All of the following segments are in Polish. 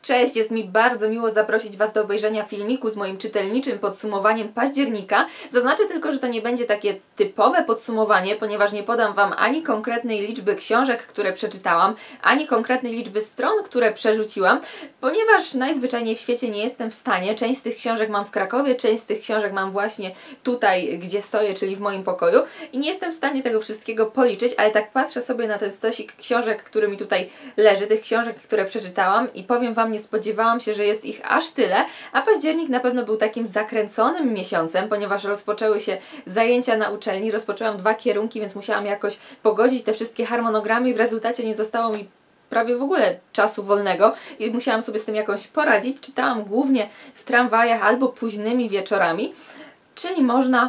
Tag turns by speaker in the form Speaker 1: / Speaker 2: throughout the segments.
Speaker 1: Cześć, jest mi bardzo miło zaprosić Was do obejrzenia filmiku z moim czytelniczym podsumowaniem października. Zaznaczę tylko, że to nie będzie takie typowe podsumowanie, ponieważ nie podam Wam ani konkretnej liczby książek, które przeczytałam, ani konkretnej liczby stron, które przerzuciłam, ponieważ najzwyczajniej w świecie nie jestem w stanie. Część z tych książek mam w Krakowie, część z tych książek mam właśnie tutaj, gdzie stoję, czyli w moim pokoju i nie jestem w stanie tego wszystkiego policzyć, ale tak patrzę sobie na ten stosik książek, który mi tutaj leży, tych książek, które przeczytałam i powiem Wam, nie spodziewałam się, że jest ich aż tyle, a październik na pewno był takim zakręconym miesiącem, ponieważ rozpoczęły się zajęcia na uczelni, rozpoczęłam 2 kierunki, więc musiałam jakoś pogodzić te wszystkie harmonogramy i w rezultacie nie zostało mi prawie w ogóle czasu wolnego i musiałam sobie z tym jakoś poradzić. Czytałam głównie w tramwajach albo późnymi wieczorami, czyli można.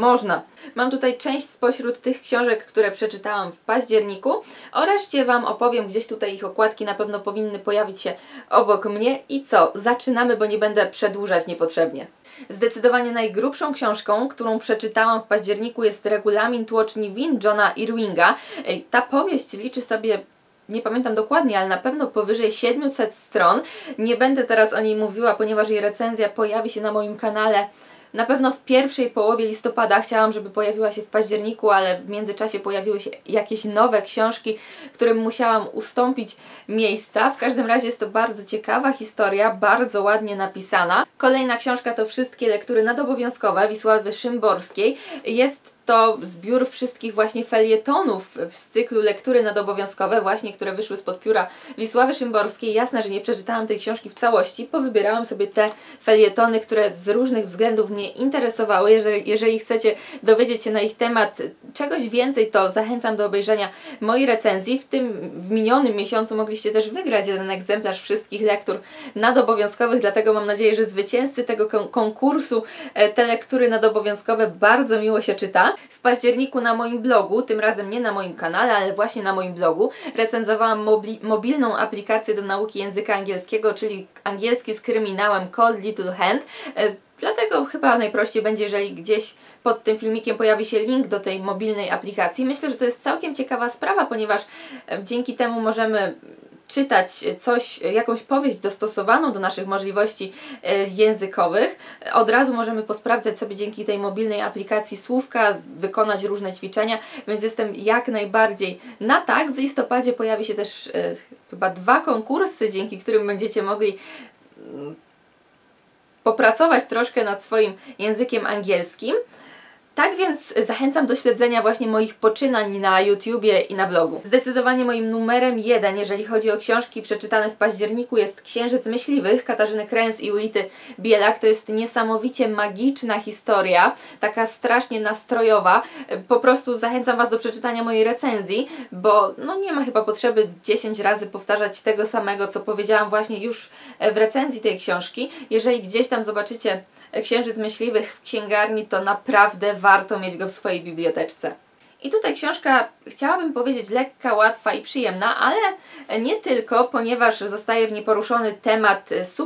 Speaker 1: Mam tutaj część spośród tych książek, które przeczytałam w październiku. O reszcie Wam opowiem, gdzieś tutaj ich okładki na pewno powinny pojawić się obok mnie. I co? Zaczynamy, bo nie będę przedłużać niepotrzebnie. Zdecydowanie najgrubszą książką, którą przeczytałam w październiku, jest Regulamin Tłoczni Win Johna Irvinga. Ta powieść liczy sobie, nie pamiętam dokładnie, ale na pewno powyżej 700 stron. Nie będę teraz o niej mówiła, ponieważ jej recenzja pojawi się na moim kanale na pewno w pierwszej połowie listopada. Chciałam, żeby pojawiła się w październiku, ale w międzyczasie pojawiły się jakieś nowe książki, którym musiałam ustąpić miejsca. W każdym razie jest to bardzo ciekawa historia, bardzo ładnie napisana. Kolejna książka to Wszystkie lektury nadobowiązkowe Wisławy Szymborskiej. Jest to zbiór wszystkich właśnie felietonów z cyklu Lektury nadobowiązkowe, właśnie które wyszły spod pióra Wisławy Szymborskiej. Jasne, że nie przeczytałam tej książki w całości, powybierałam sobie te felietony, które z różnych względów mnie interesowały. Jeżeli chcecie dowiedzieć się na ich temat czegoś więcej, to zachęcam do obejrzenia mojej recenzji. W minionym miesiącu mogliście też wygrać jeden egzemplarz wszystkich lektur nadobowiązkowych, dlatego mam nadzieję, że zwycięzcy tego konkursu te lektury nadobowiązkowe bardzo miło się czyta. W październiku na moim blogu, tym razem nie na moim kanale, ale właśnie na moim blogu, recenzowałam mobilną aplikację do nauki języka angielskiego, czyli angielski z kryminałem Cold Little Hand. Dlatego chyba najprościej będzie, jeżeli gdzieś pod tym filmikiem pojawi się link do tej mobilnej aplikacji. Myślę, że to jest całkiem ciekawa sprawa, ponieważ dzięki temu możemy czytać jakąś powieść dostosowaną do naszych możliwości językowych. Od razu możemy posprawdzać sobie dzięki tej mobilnej aplikacji słówka, wykonać różne ćwiczenia, więc jestem jak najbardziej na tak. W listopadzie pojawi się też chyba 2 konkursy, dzięki którym będziecie mogli popracować troszkę nad swoim językiem angielskim. Tak więc zachęcam do śledzenia właśnie moich poczynań na YouTubie i na blogu. Zdecydowanie moim numerem 1, jeżeli chodzi o książki przeczytane w październiku, jest Księżyc Myśliwych Katarzyny Kręs i Ulity Bielak. To jest niesamowicie magiczna historia, taka strasznie nastrojowa. Po prostu zachęcam Was do przeczytania mojej recenzji, bo no nie ma chyba potrzeby 10 razy powtarzać tego samego, co powiedziałam właśnie już w recenzji tej książki. Jeżeli gdzieś tam zobaczycie Księżyc Myśliwych w księgarni, to naprawdę warto mieć go w swojej biblioteczce. I tutaj książka, chciałabym powiedzieć, lekka, łatwa i przyjemna, ale nie tylko, ponieważ zostaje w niej poruszony temat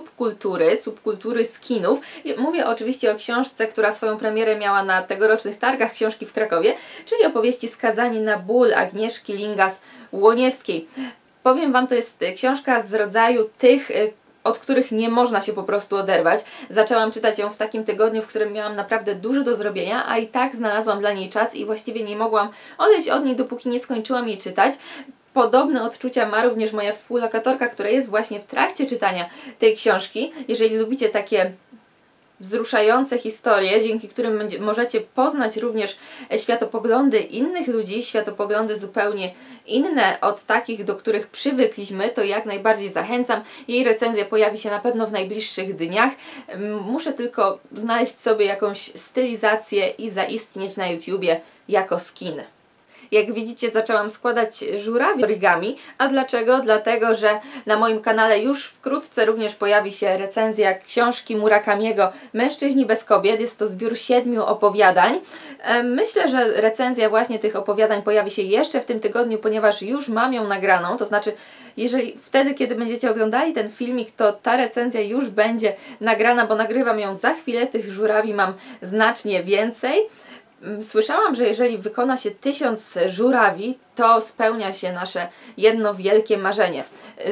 Speaker 1: subkultury skinów. Mówię oczywiście o książce, która swoją premierę miała na tegorocznych targach książki w Krakowie, czyli opowieści Skazani na ból Agnieszki Lingas-Łoniewskiej. Powiem Wam, to jest książka z rodzaju tych, od których nie można się po prostu oderwać. Zaczęłam czytać ją w takim tygodniu, w którym miałam naprawdę dużo do zrobienia, a i tak znalazłam dla niej czas i właściwie nie mogłam odejść od niej, dopóki nie skończyłam jej czytać. Podobne odczucia ma również moja współlokatorka, która jest właśnie w trakcie czytania tej książki. Jeżeli lubicie takie wzruszające historie, dzięki którym możecie poznać również światopoglądy innych ludzi, światopoglądy zupełnie inne od takich, do których przywykliśmy, to jak najbardziej zachęcam. Jej recenzja pojawi się na pewno w najbliższych dniach. Muszę tylko znaleźć sobie jakąś stylizację i zaistnieć na YouTubie jako skin. Jak widzicie, zaczęłam składać żurawie origami. A dlaczego? Dlatego, że na moim kanale już wkrótce również pojawi się recenzja książki Murakamiego Mężczyźni bez kobiet. Jest to zbiór 7 opowiadań. Myślę, że recenzja właśnie tych opowiadań pojawi się jeszcze w tym tygodniu, ponieważ już mam ją nagraną. To znaczy, wtedy, kiedy będziecie oglądali ten filmik, to ta recenzja już będzie nagrana, bo nagrywam ją za chwilę. Tych żurawi mam znacznie więcej. Słyszałam, że jeżeli wykona się 1000 żurawi, to spełnia się nasze jedno wielkie marzenie.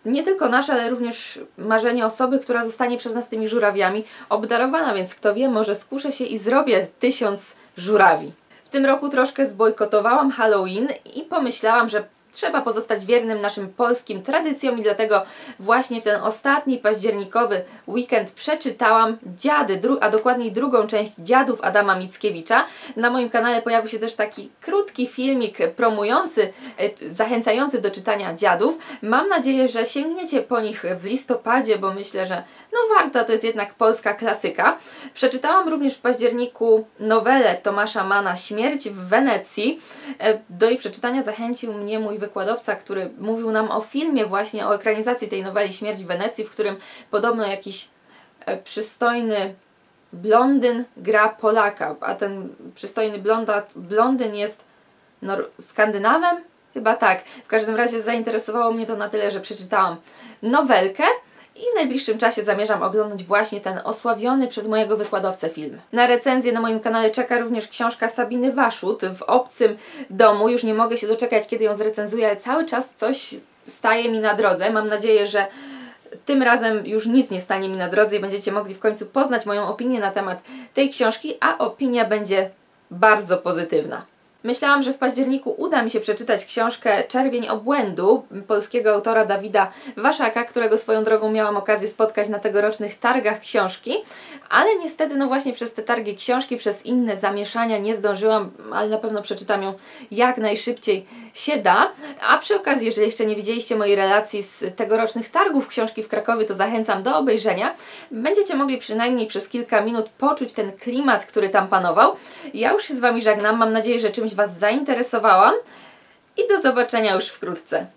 Speaker 1: nie tylko nasze, ale również marzenie osoby, która zostanie przez nas tymi żurawiami obdarowana, więc kto wie, może skuszę się i zrobię 1000 żurawi. W tym roku troszkę zbojkotowałam Halloween i pomyślałam, że trzeba pozostać wiernym naszym polskim tradycjom i dlatego właśnie w ten ostatni październikowy weekend przeczytałam Dziady, a dokładniej drugą część Dziadów Adama Mickiewicza. Na moim kanale pojawił się też taki krótki filmik promujący, zachęcający do czytania Dziadów. Mam nadzieję, że sięgniecie po nich w listopadzie, bo myślę, że no warto, to jest jednak polska klasyka. Przeczytałam również w październiku nowelę Tomasza Manna Śmierć w Wenecji. Do jej przeczytania zachęcił mnie mój wykładowca, który mówił nam o filmie właśnie, o ekranizacji tej noweli Śmierć w Wenecji, w którym podobno jakiś przystojny blondyn gra Polaka, a ten przystojny blondyn jest Skandynawem? Chyba tak. W każdym razie zainteresowało mnie to na tyle, że przeczytałam nowelkę i w najbliższym czasie zamierzam oglądać właśnie ten osławiony przez mojego wykładowcę film. Na recenzję na moim kanale czeka również książka Sabiny Waszut W obcym domu. Już nie mogę się doczekać, kiedy ją zrecenzuję, ale cały czas coś staje mi na drodze. Mam nadzieję, że tym razem już nic nie stanie mi na drodze i będziecie mogli w końcu poznać moją opinię na temat tej książki, a opinia będzie bardzo pozytywna. Myślałam, że w październiku uda mi się przeczytać książkę Czerwień obłędu polskiego autora Dawida Waszaka, którego swoją drogą miałam okazję spotkać na tegorocznych targach książki, ale niestety no właśnie przez te targi książki, przez inne zamieszania nie zdążyłam, ale na pewno przeczytam ją jak najszybciej się da. A przy okazji, jeżeli jeszcze nie widzieliście mojej relacji z tegorocznych targów książki w Krakowie, to zachęcam do obejrzenia. Będziecie mogli przynajmniej przez kilka minut poczuć ten klimat, który tam panował. Ja już się z Wami żegnam, mam nadzieję, że czymś Was zainteresowałam i do zobaczenia już wkrótce.